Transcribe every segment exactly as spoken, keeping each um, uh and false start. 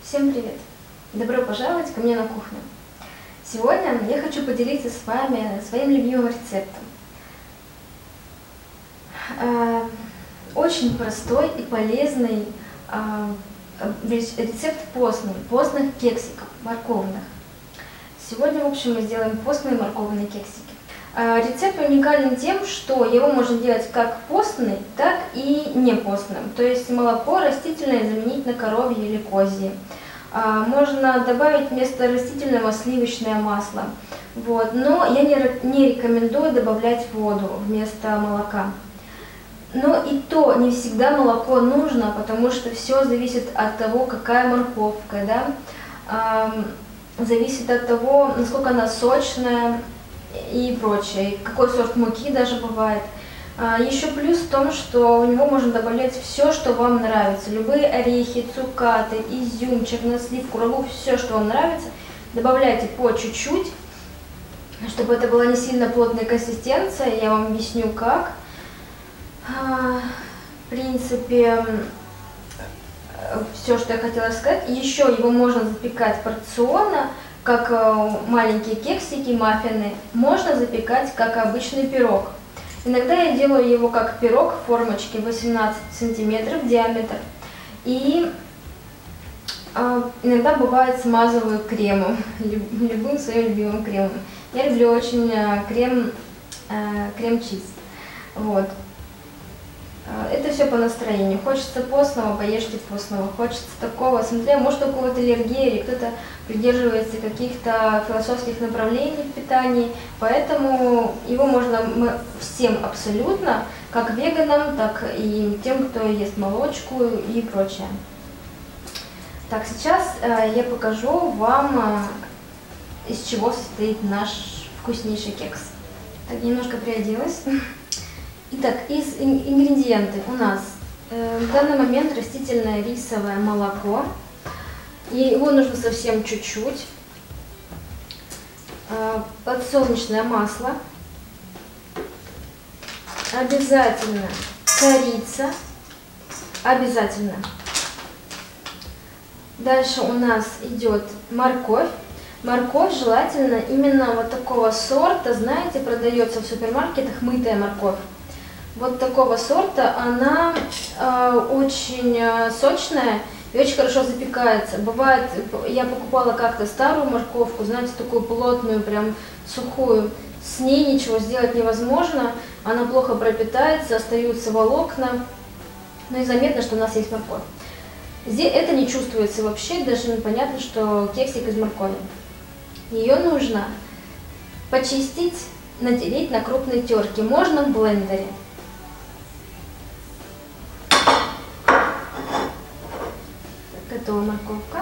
Всем привет! Добро пожаловать ко мне на кухню. Сегодня я хочу поделиться с вами своим любимым рецептом. Очень простой и полезный рецепт постный, постных кексиков, морковных. Сегодня, в общем, мы сделаем постные морковные кексики. Рецепт уникален тем, что его можно делать как постный, так и не постным. То есть молоко растительное заменить на коровье или козье. Можно добавить вместо растительного сливочное масло. Вот. Но я не, не рекомендую добавлять воду вместо молока. Но и то не всегда молоко нужно, потому что все зависит от того, какая морковка, да? Зависит от того, насколько она сочная и прочее, какой сорт муки даже бывает. Еще плюс в том, что в него можно добавлять все, что вам нравится. Любые орехи, цукаты, изюм, чернослив, курагу, все, что вам нравится, добавляйте по чуть-чуть, чтобы это была не сильно плотная консистенция. Я вам объясню как. В принципе, все, что я хотела сказать. Еще его можно запекать порционно, как маленькие кексики, маффины. Можно запекать как обычный пирог. Иногда я делаю его как пирог в формочке восемнадцать сантиметров в диаметр. И э, иногда бывает смазываю кремом, любым своим любимым кремом. Я люблю очень э, крем, э, крем-чиз. Вот. Это все по настроению. Хочется постного, поешьте постного. Хочется такого, смотря, может у кого-то аллергия, или кто-то придерживается каких-то философских направлений в питании. Поэтому его можно всем абсолютно, как веганам, так и тем, кто ест молочку и прочее. Так, сейчас э, я покажу вам, э, из чего состоит наш вкуснейший кекс. Так, немножко приоделась. Итак, из ингредиентов у нас э, в данный момент растительное рисовое молоко. И его нужно совсем чуть-чуть. Э, подсолнечное масло. Обязательно корица. Обязательно. Дальше у нас идет морковь. Морковь желательно именно вот такого сорта, знаете, продается в супермаркетах мытая морковь. Вот такого сорта, она э, очень э, сочная и очень хорошо запекается. Бывает, я покупала как-то старую морковку, знаете, такую плотную, прям сухую. С ней ничего сделать невозможно, она плохо пропитается, остаются волокна. Ну и заметно, что у нас есть морковь. Здесь это не чувствуется вообще, даже непонятно, что кексик из моркови. Ее нужно почистить, натереть на крупной терке, можно в блендере. Готова морковка.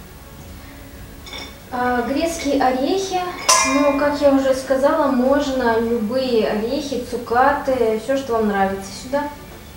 А, грецкие орехи, ну, как я уже сказала, можно любые орехи, цукаты, все, что вам нравится, сюда.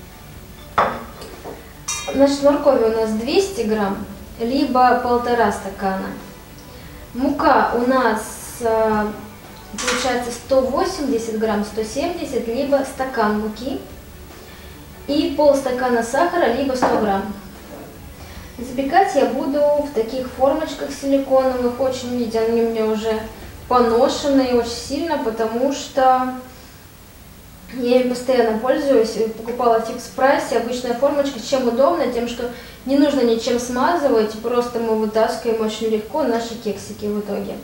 Значит, моркови у нас двести грамм, либо полтора стакана. Мука у нас получается сто восемьдесят грамм, сто семьдесят, либо стакан муки. И полстакана сахара, либо сто грамм. Запекать я буду в таких формочках силиконовых. Очень, видите, они у меня уже поношенные очень сильно, потому что я ими постоянно пользуюсь. Покупала в фикс прайсе. Обычная формочка. Чем удобно? Тем, что не нужно ничем смазывать. Просто мы вытаскиваем очень легко наши кексики в итоге.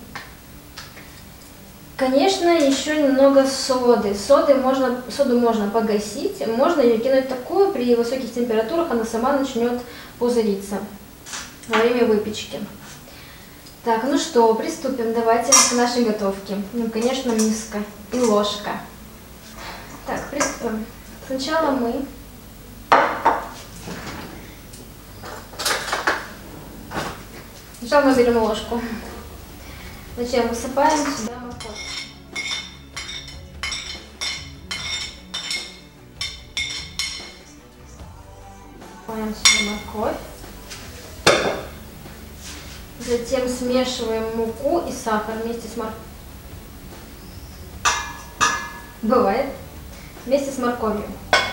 Конечно, еще немного соды. Соды можно, соду можно погасить. Можно ее кинуть такую. При высоких температурах она сама начнет пузыриться во время выпечки. Так, ну что, приступим. Давайте к нашей готовке. Ну, конечно, миска и ложка. Так, приступим. Сначала мы Сначала мы берем ложку. Зачем высыпаем сюда морковь. Высыпаем сюда морковь. Затем смешиваем муку и сахар вместе с морковью. Бывает. Вместе с морковью.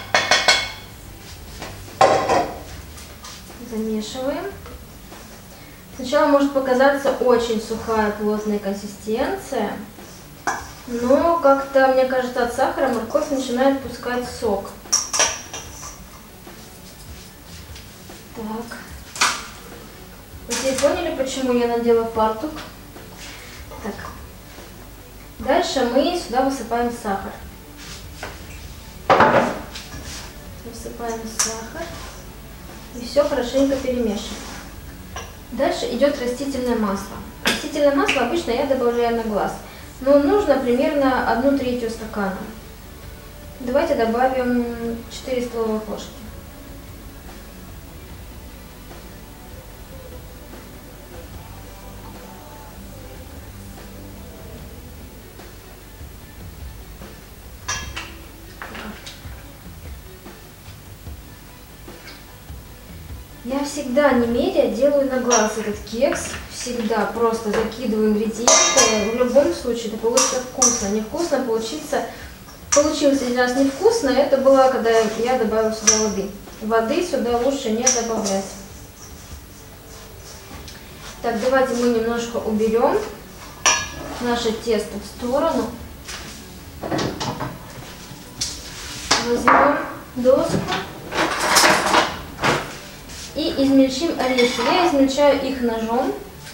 Замешиваем. Сначала может показаться очень сухая, плотная консистенция, но как-то, мне кажется, от сахара морковь начинает пускать сок. Так. Вы теперь поняли, почему я надела фартук? Так. Дальше мы сюда высыпаем сахар. Высыпаем сахар. И все хорошенько перемешиваем. Дальше идет растительное масло. Растительное масло обычно я добавляю на глаз. Но нужно примерно одну третью стакана. Давайте добавим четыре столовых ложки. Я всегда, не меряя, делаю на глаз этот кекс. Всегда просто закидываю ингредиенты. В любом случае это получится вкусно. Невкусно получится. Получилось один раз невкусно. Это было, когда я добавила сюда воды. Воды сюда лучше не добавлять. Так, давайте мы немножко уберем наше тесто в сторону. Возьмем доску. И измельчим орешки. Я измельчаю их ножом.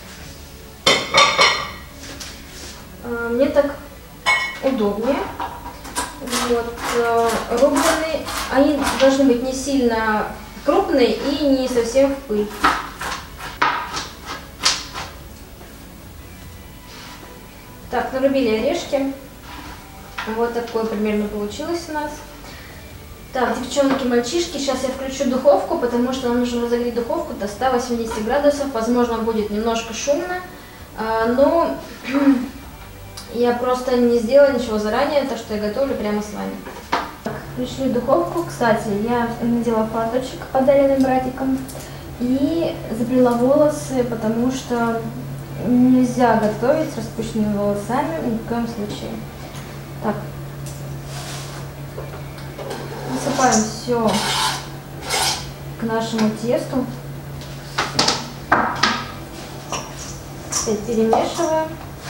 Мне так удобнее. Вот. Рубленые. Они должны быть не сильно крупные и не совсем в пыль. Так, нарубили орешки. Вот такое примерно получилось у нас. Так, девчонки, мальчишки, сейчас я включу духовку, потому что нам нужно разогреть духовку до ста восьмидесяти градусов. Возможно, будет немножко шумно, но я просто не сделала ничего заранее, так что я готовлю прямо с вами. Так, включили духовку. Кстати, я надела фарточек, подаренный братиком, и заплела волосы, потому что нельзя готовить с распущенными волосами ни в коем случае. Так. Высыпаем все к нашему тесту. Опять перемешиваем.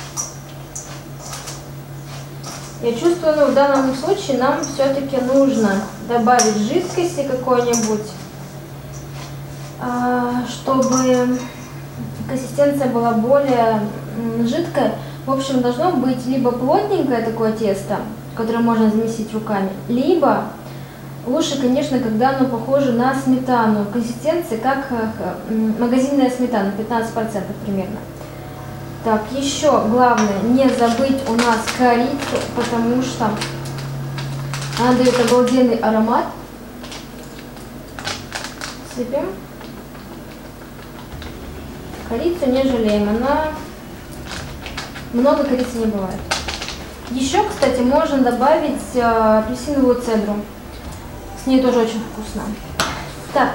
Я чувствую, ну, в данном случае нам все-таки нужно добавить жидкости какой-нибудь, чтобы консистенция была более жидкая. В общем, должно быть либо плотненькое такое тесто, которое можно замесить руками, либо лучше, конечно, когда оно похоже на сметану. Консистенция как магазинная сметана, пятнадцать процентов примерно. Так, еще главное не забыть у нас корицу, потому что она дает обалденный аромат. Сыпем. Корицу не жалеем, она много корицы не бывает. Еще, кстати, можно добавить апельсиновую цедру. С ней тоже очень вкусно. Так,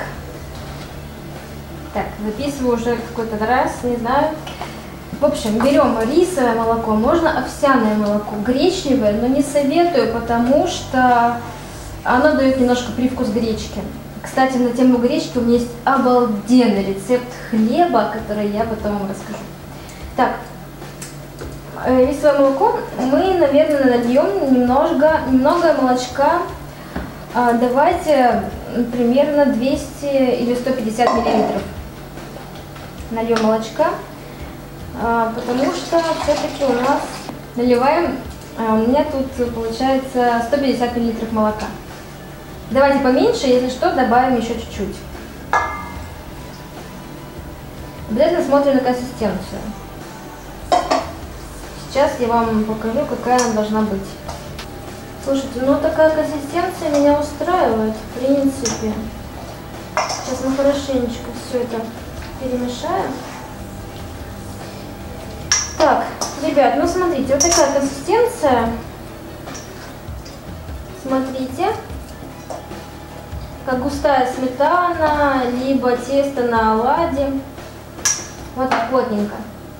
так, записываю уже какой-то раз, не знаю. В общем, берем рисовое молоко, можно овсяное молоко, гречневое, но не советую, потому что оно дает немножко привкус гречки. Кстати, на тему гречки у меня есть обалденный рецепт хлеба, который я потом вам расскажу. Так, рисовое молоко мы, наверное, нальем немного, немного молочка. Давайте примерно двести или сто пятьдесят миллилитров нальем молочка, потому что все-таки у нас наливаем, у меня тут получается сто пятьдесят миллилитров молока. Давайте поменьше, если что, добавим еще чуть-чуть. Обязательно смотрим на консистенцию. Сейчас я вам покажу, какая она должна быть. Слушайте, ну такая консистенция меня устраивает, в принципе. Сейчас мы хорошенечко все это перемешаем. Так, ребят, ну смотрите, вот такая консистенция. Смотрите, как густая сметана, либо тесто на оладьи. Вот так плотненько.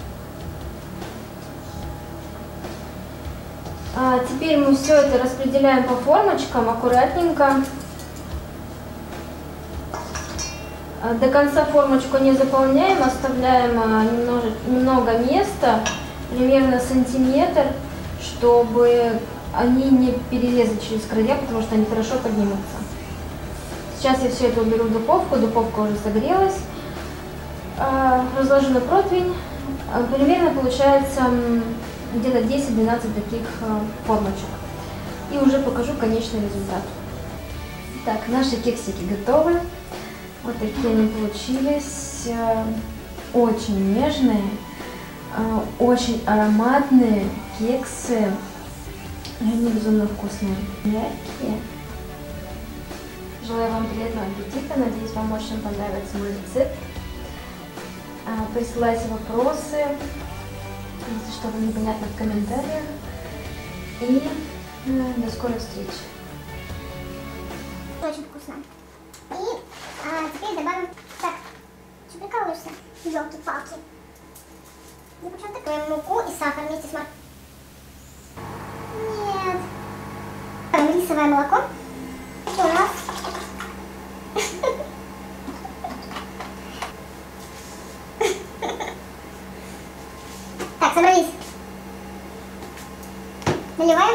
А теперь мы все это распределяем по формочкам аккуратненько. До конца формочку не заполняем, оставляем немного, немного места, примерно сантиметр, чтобы они не перелезли через края, потому что они хорошо поднимутся. Сейчас я все это уберу в духовку, духовка уже согрелась. Разложу на противень. Примерно получается где-то десять-двенадцать таких формочек. И уже покажу конечный результат. Так, наши кексики готовы. Вот такие они получились. Очень нежные, очень ароматные кексы. Они безумно вкусные, яркие. Желаю вам приятного аппетита. Надеюсь, вам очень понравится мой рецепт. Присылайте вопросы, если что-то непонятно, в комментариях. И до скорой встречи. Очень вкусно. И а, теперь добавим... Так, что прикалываешься? Ёлки-палки. Ну почему такое? Муку и сахар вместе с морковью. Нет. Рисовое молоко. Это у нас... Так, собрались. Наливаем